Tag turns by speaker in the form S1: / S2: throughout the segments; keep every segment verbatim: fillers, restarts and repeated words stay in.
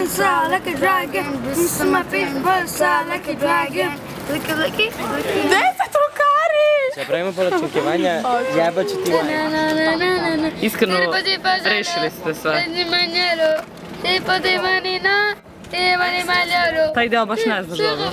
S1: inside like a dragon. This is my face, but inside like a dragon. Licky, licky, licky.
S2: Gde se trukari?
S3: Če pravimo polačunkivanja, jebaću ti manje. Iskreno, rešili ste sve. Taj deo baš ne znaš dobro.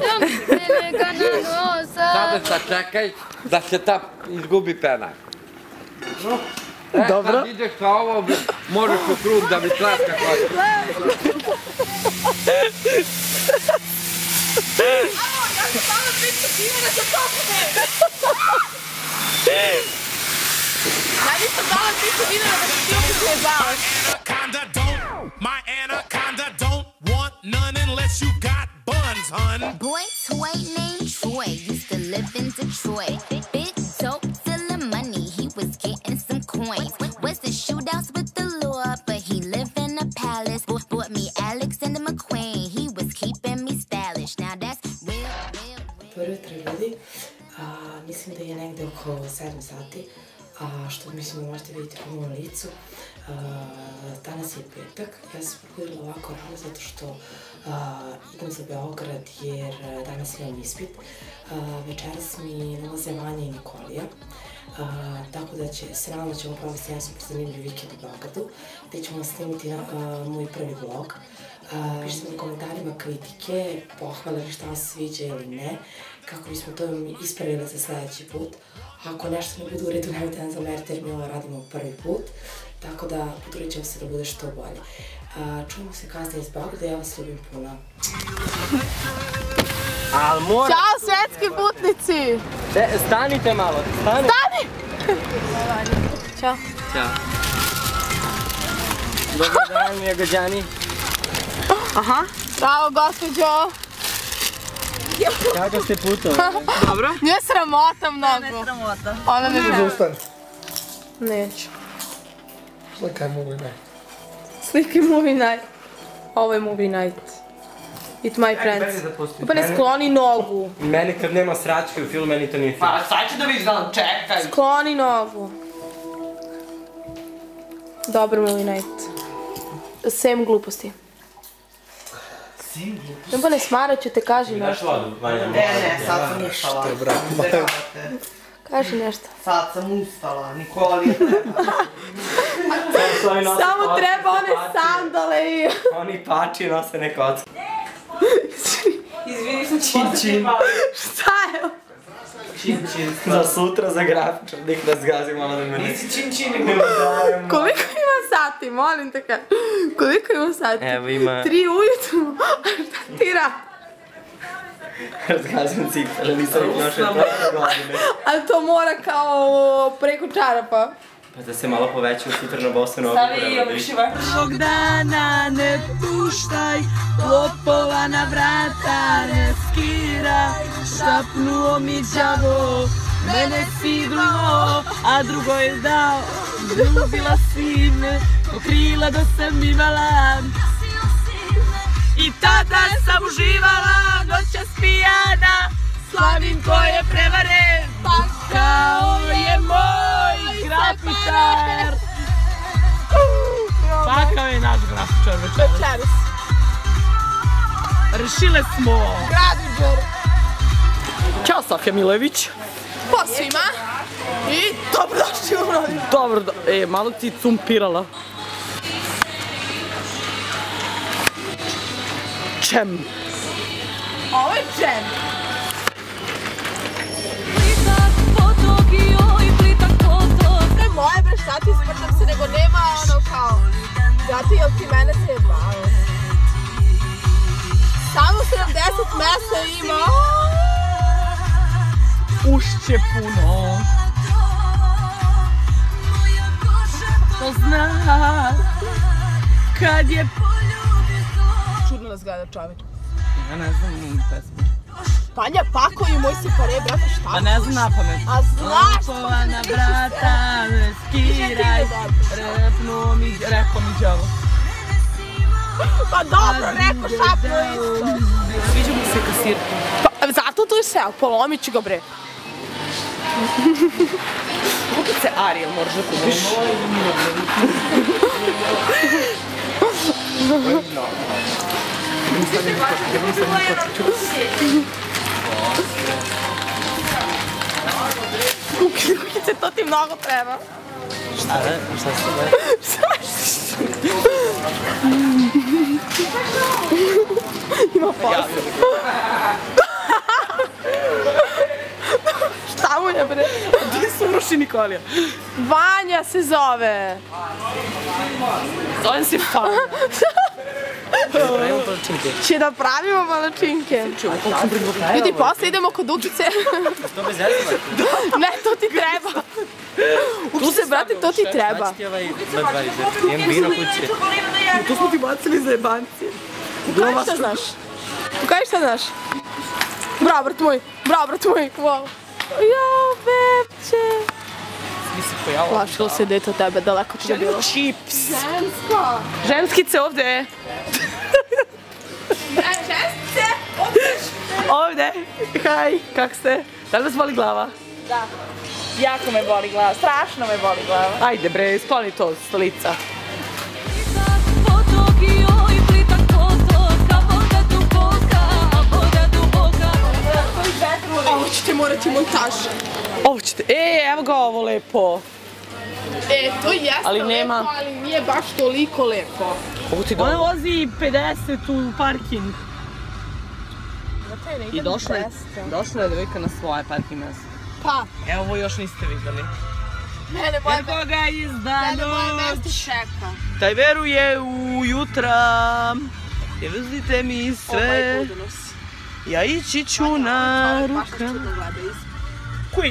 S4: Sada sad čekaj da se ta izgubi pena.
S3: Dobro.
S4: Kad ideš sa ovo, možeš u krug da mi tlaska hoće.
S2: Ja sam samo tristo dinara za topne! Ja nisam dala tristo dinara da ti opet ne zavaš.
S5: My anaconda don't want none unless you got buns, hun.
S6: Boy toy named Troy used to live in Detroit. Big dope dealing money, he was getting some coins. Was the shootouts with the law, but he lived in a palace. Bought me Alexander McQueen, he was keeping me stylish. Now that's real, real, real.
S7: Prvo jutro ljudi, mislim da je negde oko sedam sati, što mislim da možete vidjeti po mojom licu. Danas je petak, ja sam probudila ovako rano zato što idem za Beograd jer danas imam ispit. Večeras mi nalaze Vanja i Nikolija, tako da će se nadam da ćemo provesti jedan super zanimljiv vikend u Beogradu, gde ćemo snimiti moj prvi vlog. Pišite mi u komentarima kritike, pohvale li šta vam se sviđa ili ne, kako bismo to ispravili za sledeći put. Ako nešto ne bude u redu, nemojte nam zameriti jer mi ovo radimo prvi put, tako da potrudit ćemo se da bude što bolje. Čujemo se kasnije iz Beograda, ja vas ljubim puno.
S2: Ćao svetski putnici!
S3: Stanite malo, stani!
S2: Stani! Ćao.
S3: Ćao. Dobar dan, mi je Gođani.
S2: Aha. Bravo, gospođo.
S3: Kako ste putovali?
S2: Dobro. Nije sramota mnogo. Ne sramota. Ona ne sramota.
S8: Zostani.
S2: Neću.
S8: Slikaj movie night.
S2: Slikaj movie night. Ovo je movie night. With my friends. Pa ne skloni nogu.
S3: Meni kad nema sračke u filmu, meni to nije film.
S9: Pa sad ću da vidiš da vam čekaj.
S2: Skloni nogu. Dobar movie night. Sem gluposti. Ne pa ne smarat ću te, kaži nešto.
S3: Daš vodu, Vanja?
S9: Ne, ne, sad sam ustala.
S8: Što je brat,
S2: Kaži nešto.
S9: Sad sam ustala, Nikoli je treba.
S2: Samo treba one sandale i...
S3: Oni pači nose ne kocka.
S9: Izvini sam
S3: Čin, čin.
S2: Šta je?
S9: Čin, čin.
S3: Za sutra, za grafičar, dik da zgazi malo da me ne...
S9: Nisi čin, čin, nego ne dajem.
S2: Koliko ima sati, molim te kad? Koliko ima sati?
S3: Evo ima...
S2: Tri ujutru? A šta ti radi?
S3: Razgazim cipele, nisam ih nošao prošle godine.
S2: Ali to mora kao preko čarapa.
S3: Pa da se malo povećaju sutra na bosu nogu.
S9: Stavi i obriši ovako.
S10: Svog dana ne puštaj, lopova na vrata ne skiraj. Šapnuo mi đavo, mene sidruo, a drugo je dao. Ljubila si me, pokrila da sam imala. I tada sam uživala, noćas pijana, slavim tvoje prevare, pa kao je moj grafičar.
S9: Kakav je naš grafičar večeras?
S2: Večeras.
S9: Rešile smo.
S2: Grafičar.
S9: Ćao Sofija Milojević.
S2: Po svima. I dobrodošli u Rodinu.
S9: Dobro, e, malo ti cumpirala. Čem?
S2: Ovo je džem. To je moje bre, šta ti smrtam se, nego nema ono kao... Zato jel ti mene zajebao? Samo sedamdeset mesta ima.
S9: Ušće puno. To zna kad je...
S2: Čudno nas gleda čovjek.
S9: Ja ne znam ovu pesmu.
S2: Panja, pakuj moj si pare, brate, šta?
S9: Pa ne znam na pamet.
S2: A znaš što
S9: Lopova na vrata, ne skiraj, repnuo mi, rekao mi đavo.
S2: Pa dobro, rekao šapno isto.
S9: Sviđa mi se kasirka.
S2: Pa, zato tu je seo, polomit ću ga bre.
S9: Kupit se Ariel, moraš da kupiš.
S2: Kukice, to ti mnogo treba.
S3: Šta je? Šta se da?
S2: Ima posao. Šta mu je bre?
S9: Gdje su Uroš i Nikolija?
S2: Vanja se zove.
S9: Zovem se Fanja.
S3: Pravimo palačinke.
S2: Će da pravimo palačinke. Ljudi, posle idemo kod Ukice.
S3: To bez jezima?
S2: Ne, to ti treba. Ukice, brate, to ti treba.
S3: Znači ti ovaj Budweiser. Imam vino kuće.
S9: To smo ti bacili za jebancije.
S2: Pokaži šta znaš. Pokaži šta znaš. Bravo, brat moj. Bravo, brat moj. Wow. Jao, bebče.
S9: Mi se pojavila.
S2: Plašilo se dete od tebe, daleko ti je bilo.
S9: Čips.
S2: Žensko.
S9: Ženskice ovde.
S2: Ženskice, ovdeš.
S9: Ovde. Haj, kak ste? Da li vas boli glava?
S2: Da. Jako me boli glava, strašno me boli glava.
S9: Ajde bre, skloni to s lica.
S2: Ovo ćete morati montaž.
S9: Ovo ćete, e, evo ga ovo lepo.
S2: E, to jeste
S9: Ali
S2: lepo,
S9: nema.
S2: ali nije baš toliko lepo.
S9: Ovo ti Ona vozi pedeset u parking. I došla je, došla je devojka na svoje parking mjesto.
S2: Pa,
S9: Evo ovo još niste vidjeli.
S2: mene moje
S9: Evo ga izda
S2: mene moje
S9: noć.
S2: mesto čeka.
S9: Taj veruje u jutra. I vrzite mi
S2: Oh
S9: sve.
S2: my goodness.
S9: Ja ići ću na rukama. Koji?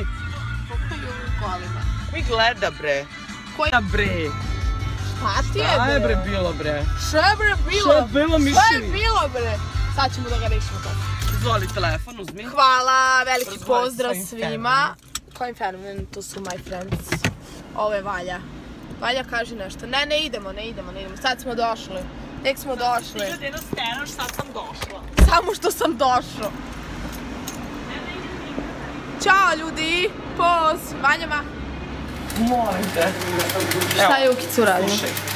S9: Koji gleda bre?
S2: Koji?
S9: Da bre.
S2: Šta ti je
S9: Šta je
S2: bre?
S9: bre bilo bre?
S2: Šta je bre bilo?
S9: Šta je bilo,
S2: Šta je
S9: miševi?
S2: bilo bre? Sad ćemo da ga rešimo to.
S9: Izvoli telefon, uzmi.
S2: Hvala, veliki
S9: Razgovori
S2: pozdrav
S9: sa svojim
S2: svima. Kojim fenomen? To su my friends. Ovo je Valja. Valja kaže nešto. Ne, ne idemo, ne idemo, ne idemo. Sad smo došli. Tek smo došli.
S9: jedno stenoš, sad sam došla.
S2: Samo što sam došao. Ćao ljudi, poz, Vanjama.
S9: Molim te.
S2: Šta je Ukicu radio?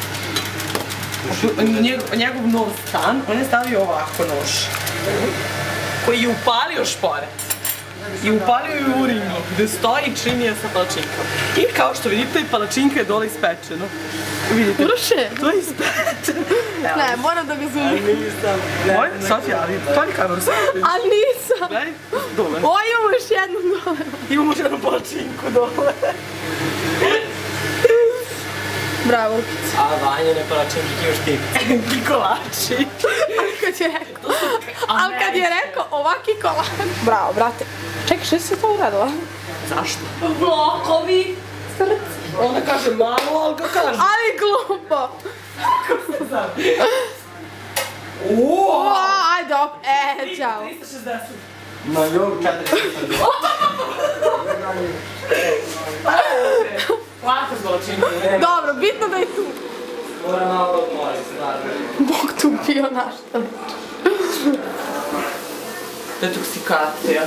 S9: Njegov, njegov nov stan, on je stavio ovako nož. Koji je upalio šporet. I upalio je u ringu, gde stoji činija sa palačinkom. I kao što vidite, palačinka je dole ispečena. Vidite?
S2: Uroše?
S9: To je ispečeno.
S2: Ne, moram da ga zoomim.
S9: Nisam. Moj, Sofija, ali to je kameru sam.
S2: A nisam.
S9: Gledaj, dole.
S2: O, imamo još jednu dole.
S9: Imamo još jednu palačinku dole.
S2: Bravo, Ukicu.
S3: A Vanjine palačinke još ti.
S9: Kikolači.
S2: Ali kad je rekao, ali kad je rekao ovaki kolač. Bravo, brate. Čekaj, što si to uradila?
S9: Zašto?
S2: Blokovi. Srce.
S9: Ona kaže malo, ali ga kaže.
S2: Ali glupo.
S9: Uuuu.
S2: O, ajde, op, e, čao.
S9: trista šezdeset.
S3: Ma joj, četrdeset.
S9: Lako s palačinkom.
S2: Dobro, bitno da je tu.
S3: Mora malo odmoriti se, naravno.
S2: Bog tu bio našta.
S9: Detoksikacija.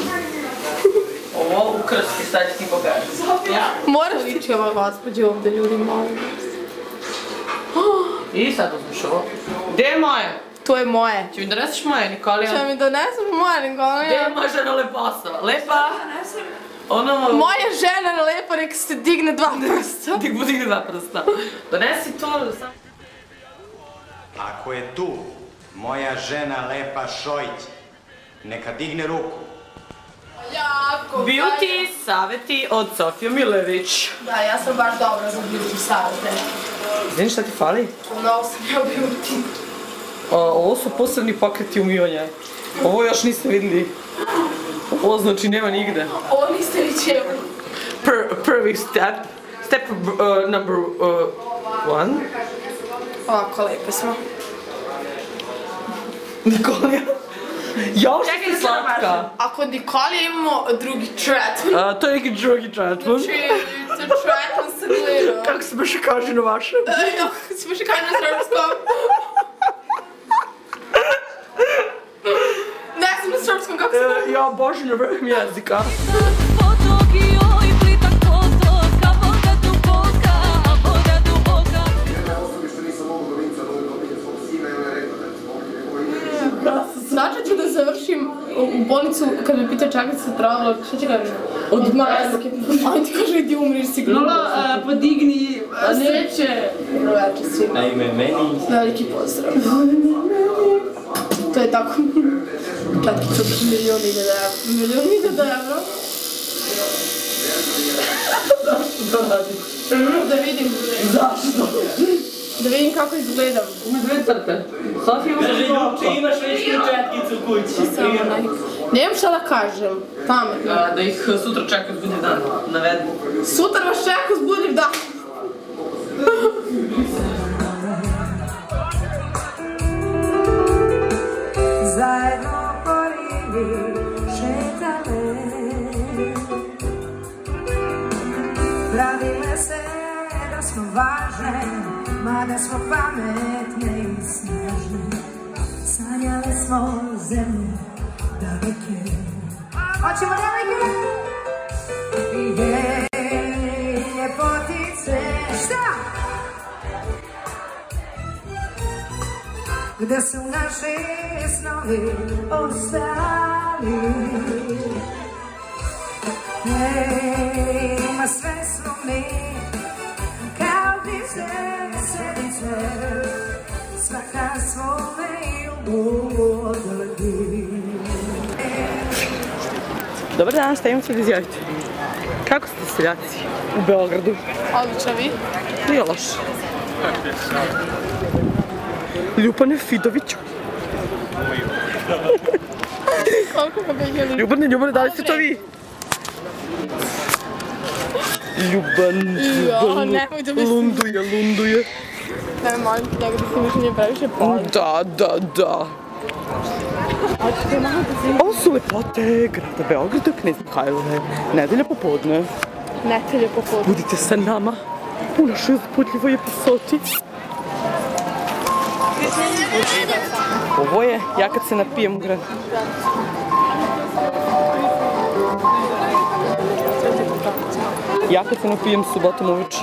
S9: Ovo u krsti, sad ću ti pokažem. Ja.
S2: Moraš liči ova gospođa ovde, ljudi, molim.
S9: I sad uzmiš ovo. Gdje je moje?
S2: To je moje.
S9: Će mi doneseš moje, Nikolija?
S2: Će mi doneseš moje,
S9: Gdje je
S2: Nikolija?
S9: moja žena leposa? Lepa? Ono...
S2: Moja žena lepa, nek se digne dva prsta.
S9: Tik budigne dva prsta. Donesi to.
S11: Ako je tu moja žena Lepa Šojić, neka digne ruku.
S2: Jako.
S9: Beauty savjeti od Sofije Milević.
S2: Da, ja sam baš dobra za beauty savjete.
S9: Znaš šta ti fali?
S2: Mnogo sam ja beauty.
S9: Ovo su posebni pokreti umivanja. Ovo još niste vidjeli. Ovo znači nema nigde.
S2: Ovo niste ni čeli.
S9: Prvi step. Step number one.
S2: Ovako lepe smo.
S9: Nikolija. Jao što si slatka.
S2: A kod Nikolije imamo drugi tretman.
S9: To je neki drugi tretman.
S2: Znači, to je tretman sa glirom.
S9: Kako se baš kaže na vašem?
S2: Kako se baš kaže na srpskom? Ne znam na srpskom, kako se kaže?
S9: Ja, bože, na vrh jezika.
S2: u bolnicu, kad me pita čakaj se trebalo, šta će kažem? Od maske. A ti kaže idi umriš sigurno.
S9: Lola, podigni
S2: sreće. Dobro večer svima.
S3: Naime, meni...
S2: Veliki pozdrav. To je tako. Tatkica od milijon hiljada evra. Milijon hiljada evra.
S9: Zašto to radiš?
S2: Da vidim.
S9: Zašto?
S2: Da vidim kako izgledam.
S9: Ima dve crte. Sofija ima
S3: Kaže, Ljubče, imaš već tri četkice u kući.
S2: Nemam šta da kažem. Pametno.
S9: Da ih sutra čeka s budnji dan. Navedi.
S2: Sutra vas čeka s budnji dan.
S10: Zajedno po rivi šetale, pravile se da smo važne, mada smo pametne i snažne. Sanjali smo zemlju daleke. Hoćemo daleke? Jej, ljepotice. Šta? Gde su naši snovi ostali? Nema, sve smo mi kao dice sedice, svaka svome ljubu odledi.
S9: Dobar dan, šta imam se da izjavite? Kako ste seljaci u Beogradu?
S2: Odlično, vi?
S9: Nije loše. Ljubane Fidoviću.
S2: Koliko pobegili?
S9: Ljubane, Ljubane, da li ste to vi? Ljuban, Ljuban, lunduje, lunduje.
S2: Ne, molim ti da ga ti više nije previše poli.
S9: Da, da, da. Ovo su lepote grada Beograda, Knez Mihajlove, nedelja popodne.
S2: Nedelja popodne.
S9: Budite sa nama u našoj uzbudljivoj epizodi. Ovo je ja kad se napijem u grad. Ja kad se napijem subotom uveče.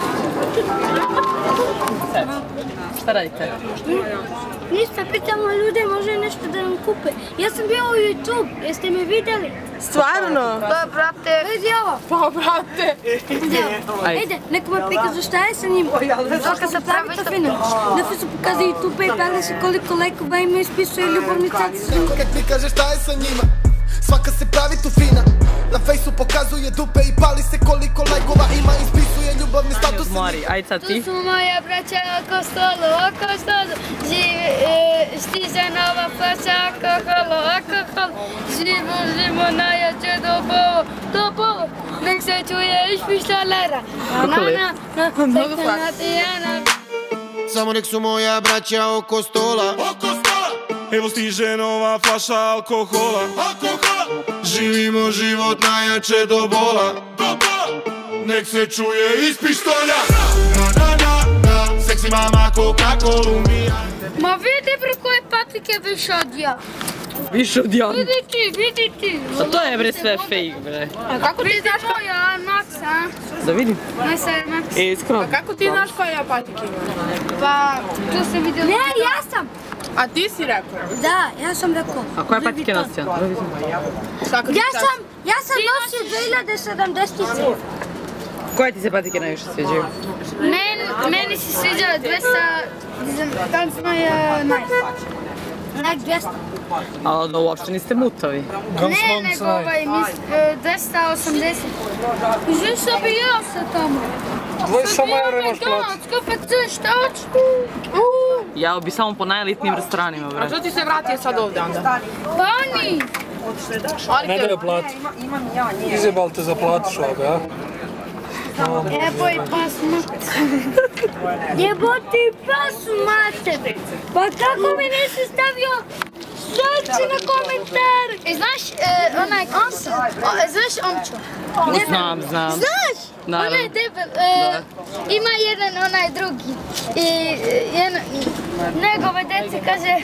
S9: Šta radite?
S1: Ništa, pitamo ljude, može nešto da nam kupe. Ja sam bio u YouTube, jeste me vidjeli?
S2: Stvarno?
S1: Pa, brate. Vidi ovo.
S2: Pa, brate.
S1: Vidi ovo. Ajde, neko me prikazu šta je sa njim. Dok se pravi to fino. Na Facebooku pokazuje YouTube i pali se koliko lajkova ima i spisuje ljubavni chat s njima.
S12: Kad mi kaže šta je sa njima, svaka se pravi tu fina. Na fejsu pokazuje dupe i pali se koliko lajkova ima i spisuje ljubavni status.
S9: Mori, ajde sad ti.
S1: Tu su moja braća oko stolu, oko stolu. Živi, stiže nova flaša, alkoholu, alkohol. Živo, živo, najjače do bolo, do bolo. Nek se čuje iš pištolera.
S9: Kako lepo.
S2: Mnogo flaša.
S12: Samo nek su moja braća oko stola. Oko stola.
S5: Evo stiže nova flaša alkohola. Alkohola.
S12: Živimo život najjače do bola.
S5: Do bola.
S12: Nek se čuje iz pištolja. Na, na, na, na. Seksi mama Coca-Cola umija.
S1: Ma vidi bre koje patike više od ja.
S9: Više od ja.
S1: Vidi ti, vidi ti.
S9: A to je bre sve fake bre.
S2: A kako ti znaš ko...
S1: Moja Max, a?
S9: Da vidim.
S1: Moj se Max.
S9: E, iskreno.
S2: A kako ti znaš koja ja patike imam?
S1: Pa, tu se vidjela. Ne, ja sam.
S2: A ti si rekao?
S1: Da, ja sam rekao.
S9: A koje patike nosio?
S1: Ja sam, ja sam nosio dve hiljade sedamdesetice.
S9: Koje ti se patike najviše sviđaju?
S1: Meni se sviđa dvesta, tam smo je Nike. Nike dvesta.
S9: Ali uopšte niste mutovi.
S1: Ne, nego ovaj, dvesta osamdeset. Izvim se bi ja se tamo.
S8: dvadeset eura imaš plaću.
S1: Skupa ti, šta hoću?
S9: Ja bi samo po najelitnijim restoranima, bre.
S2: A što ti se vratio sad ovdje onda?
S1: Pa oni!
S8: Ne da je plati. Izjebal te za platu švabe, a?
S1: Jeboj pas mater. Jeboti pas mater. Pa kako mi nisi stavio srce na komentar? E, znaš, onaj konsa? Znaš omču?
S9: Znam, znam.
S1: Znaš? Onaj debel. Ima jedan onaj drugi. I njegove djece kaže...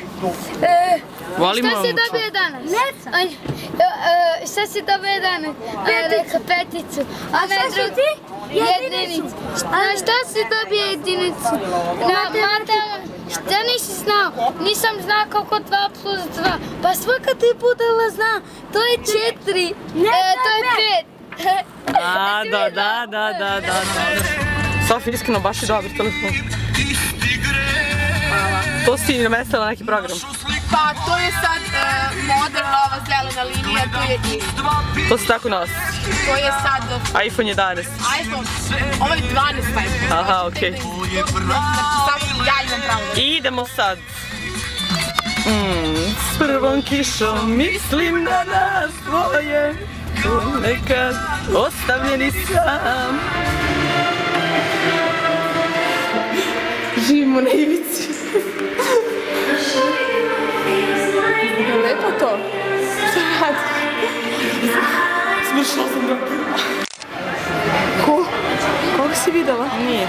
S1: Šta si dobio danas? Ne. Šta si dobio danas? Peticu. Peticu. A šta si ti? Jedinicu. A šta si dobio jedinicu? Šta nisi znao? Nisam znao kako dva plus dva. Pa svaka ti budala zna. To je četiri. To je pet.
S9: Da, da, da, da, da, da. Sofija, iskreno, baš je dobar telefon. Hvala. To si namestila neki program?
S2: Pa, to je sad moderna ova zelena linija, to je i...
S9: To se tako nosi?
S2: To je sad...
S9: iPhone jedanaest.
S2: iPhone, ovo je dvanaest iPhone.
S9: Aha, okej.
S2: Znači, samo ja imam pravo.
S9: I idemo sad. S prvom kišom mislim na nas dvoje, nekad ostavljeni sam.
S2: Živimo na ivici. Lepo to. Šta radi?
S9: Smršla sam da.
S2: Ko? Koga si videla?
S9: Nije.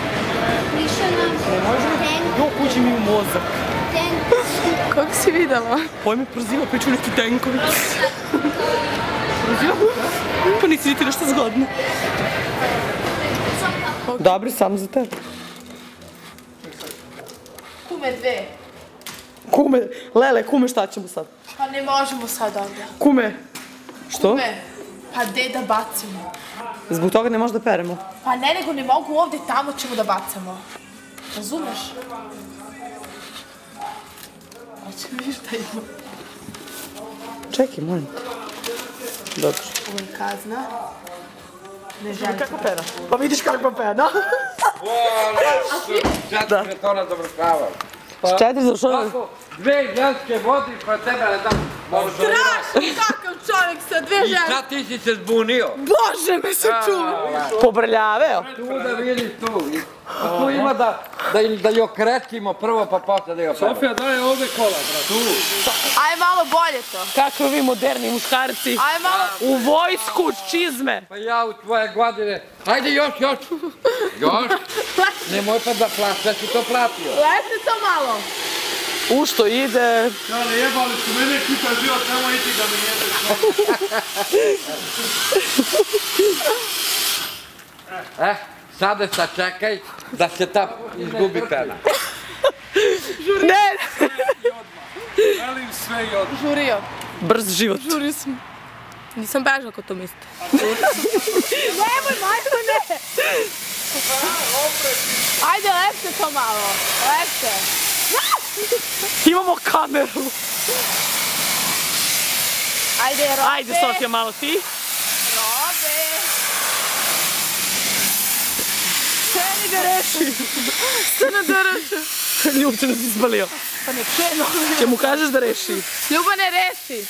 S9: Ne može? Jo, kući mi u mozak.
S2: Koga si videla?
S9: Ovo me proziva, priču neki tenkovi. Proziva? Pa nisi niti nešto zgodno. Dobri, samo za tebe.
S2: Kume dve.
S9: Kume, Lele, kume, šta ćemo sad?
S2: Pa ne možemo sad ovdje.
S9: Kume. Što?
S2: Kume, pa gde da bacimo?
S9: Zbog toga ne možda peremo.
S2: Pa ne, nego ne mogu ovdje, tamo ćemo da bacamo. Razumeš? Hoće mi vidiš da ima.
S9: Čekaj, molim te. Dobro.
S2: Ovo je kazna. Ne želim.
S9: Kako pera? Pa vidiš kako pera.
S4: Četiri me to ne završavaju.
S9: Četiri završavaju?
S4: Dve ženske vodi, pa tebe ne dam.
S2: Strašno kakav čovjek sa dve ženske.
S4: I sad ti si se zbunio.
S2: Bože, me se čuva.
S9: Pobrljaveo.
S4: Tu da vidiš tu. Tu ima da joj okrećimo prvo, pa posle da joj peva.
S8: Sofija, daj ovdje kola, brat.
S4: Tu.
S2: Aj malo bolje to.
S9: Kako vi moderni muškarci.
S2: Aj malo.
S9: U vojsku, čizme.
S4: Pa ja u tvoje godine. Hajde još, još. Još. Nemoj pa da plaći, sve si to platio.
S2: Leti to malo.
S9: U što ide?
S8: Ja ne jebali su mene, kita život, nemoj iti da me jebeš.
S4: Eh, sada sačekaj da se ta izgubi pena.
S9: Ne!
S8: Želim sve i odmah.
S2: Žurio.
S9: Brz život.
S2: Žurio sam. Nisam bežala kod to mislite. Nemoj, majko, ne! Ajde, lepte to malo. Lepte.
S9: Imamo kameru.
S2: Ajde, Robe.
S9: Ajde, Sofija, malo ti.
S2: Robe.
S9: Kreni ga reši. Stane da reši. Ljubče nas izbalio.
S2: Pa ne krenu.
S9: Če mu kažeš da reši?
S2: Ljubane, reši.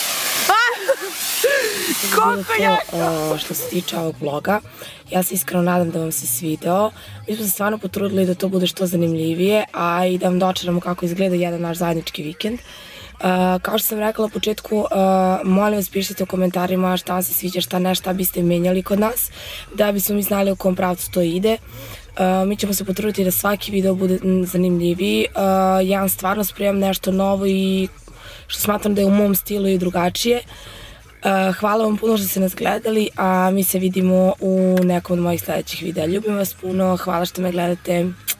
S2: Koliko jako!
S7: Što se tiče ovog vloga, ja se iskreno nadam da vam se svideo. Mi smo se stvarno potrudili da to bude što zanimljivije, a i da vam dočaramo kako izgleda jedan naš zajednički vikend. Kao što sam rekla u početku, molim vas pišite u komentarima šta vam se sviđa, šta ne, šta biste menjali kod nas, da bismo mi znali u kom pravcu to ide. Mi ćemo se potruditi da svaki video bude zanimljiviji. Ja vam stvarno spremam nešto novo i što smatram da je u mom stilu i drugačije. Hvala vam puno što ste nas gledali, a mi se vidimo u nekom od mojih sljedećih videa. Ljubim vas puno, hvala što me gledate.